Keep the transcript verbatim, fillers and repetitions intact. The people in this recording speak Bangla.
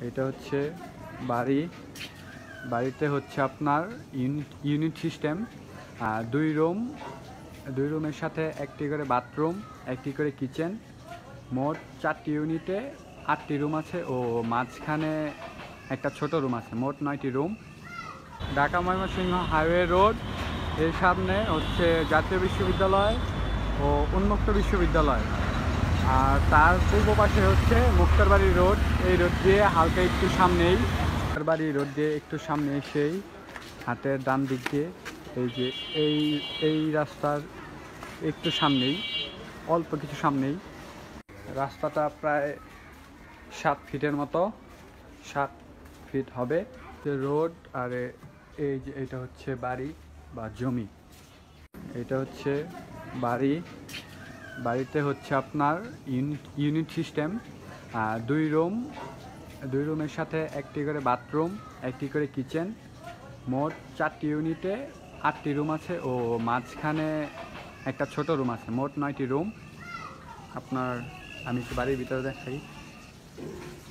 এটা হচ্ছে বাড়ি। বাড়িতে হচ্ছে আপনার ইউনিট ইউনিট সিস্টেম, দুই রুম দুই রুমের সাথে একটি করে বাথরুম, একটি করে কিচেন, মোট চারটি ইউনিটে আটটি রুম আছে ও মাঝখানে একটা ছোট রুম আছে, মোট নয়টি room. Dhaka Mymensingh highway road, এর সামনে হচ্ছে জাতীয় বিশ্ববিদ্যালয় ও উন্মুক্ত বিশ্ববিদ্যালয়, আর তার পূর্ব পাশে হচ্ছে মুক্তারবাড়ি রোড। এই রোড দিয়ে হালকা একটু সামনেই মুক্তারবাড়ি রোড দিয়ে একটু সামনে এসেই হাতের ডান দিক দিয়ে এই যে এই এই রাস্তার একটু সামনেই, অল্প কিছু সামনেই রাস্তাটা প্রায় সাত ফিটের মতো, সাত ফিট হবে রোড। আর এই যে এটা হচ্ছে বাড়ি বা জমি। এটা হচ্ছে বাড়ি। বাড়িতে হচ্ছে আপনার ইউনিট ইউনিট সিস্টেম, দুই রুম দুই রুমের সাথে একটি করে বাথরুম, একটি করে কিচেন, মোট চারটি ইউনিটে আটটি রুম আছে ও মাঝখানে একটা ছোট রুম আছে, মোট নয়টি রুম। আপনার আমি একটু বাড়ির ভিতরে দেখাই।